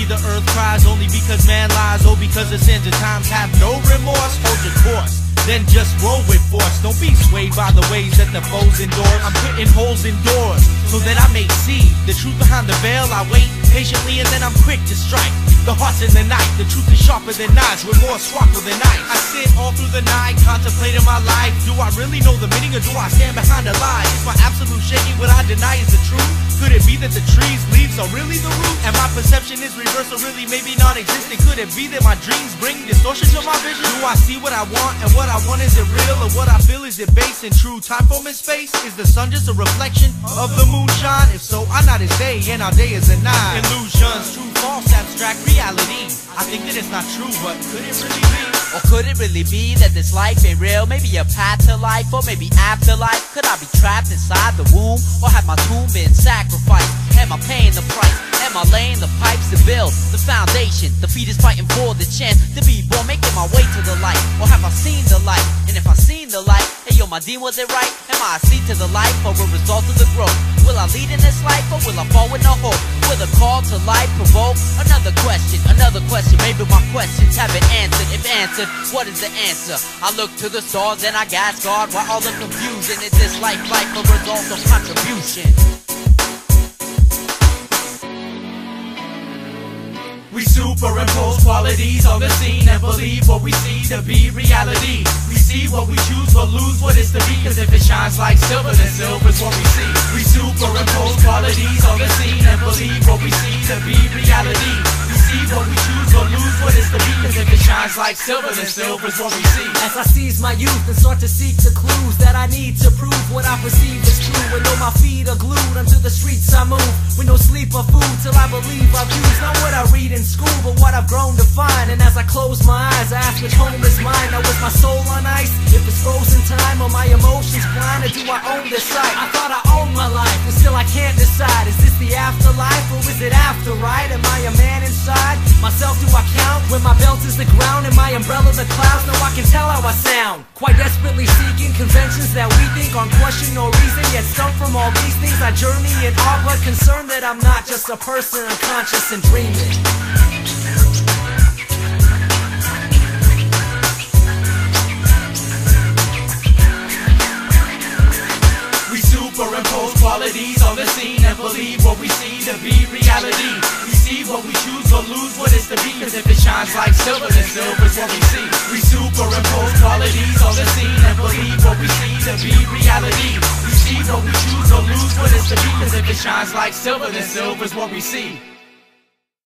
the earth cries only because man lies, oh because the sins of times have no remorse. Hold your course, then just roll with force. Don't be swayed by the ways that the foes endorse. I'm putting holes in doors so that I may see the truth behind the veil. I wait patiently and then I'm quick to strike. The heart's in the night, the truth is sharper than knives, with more sparkle than ice. I sit all through the night, contemplating my life. Do I really know the meaning, or do I stand behind a lie? Is my absolute shaking what I deny is the truth? Could it be that the trees' leaves are really the root? And my perception is reversed, or really maybe non-existent? Could it be that my dreams bring distortion to my vision? Do I see what I want, and what I want, is it real? Or what I feel, is it based in true time, form, and space? Is the sun just a reflection of the moonshine? If so, our night is day, and our day is a night. Illusions, true, false, abstract reality. I think that it's not true, but could it really be? Or could it really be that this life ain't real? Maybe a path to life, or maybe afterlife. Could I be trapped inside the womb, or have my tomb been sacrificed? Am I paying the price? Am I laying the pipes to build the foundation? The fetus fighting for the chance to be born, making my way to the light. Or have I seen the light? And if I seen the light, hey yo, my dean, was it right? Am I a seed to the life, or a result of the growth? Will I lead in this life, or will I fall with no hope? Will the call to life provoke another question? Another question, maybe my questions have been answered. If answered, what is the answer? I look to the stars and I ask God, why all the confusion? Is this life a result of contribution? We superimpose qualities on the scene and believe what we see to be reality. We see what we choose but lose what is to be, cause if it shines like silver, then silver's what we see. We superimpose qualities on the scene and believe what we see to be reality. We see what we choose but lose what is to be, cause if it shines like silver, then silver's what we see. As I seize my youth and start to seek the clues that I need to prove what I perceive is true, and though my feet are glued unto the streets I move, with no sleep or food till I believe I've used not what I read in school, but what I've grown to find. And as I close my eyes, I ask which home is mine. Now is my soul on ice? If it's frozen time, or my emotions blind, or do I own this sight? I thought I owned my life, but still I can't decide. Is this the afterlife, or is it after right? Am I a man inside? Myself do I count? When my belt is the ground and my umbrella the clouds, now I can tell how I sound. Quite desperately seeking conventions that we think aren't question or reason, yet stumped from all these things I journey in awe, but concerned that I'm not just a person unconscious and dreaming. We superimpose qualities on the scene and believe what we see to be reality. We see what we choose or lose what is to be, cause if it shines like silver, then silver's what we see. We superimpose qualities on the scene and believe what we see to be reality. We see what we choose or lose what is to be, cause if it shines like silver, then silver's what we see.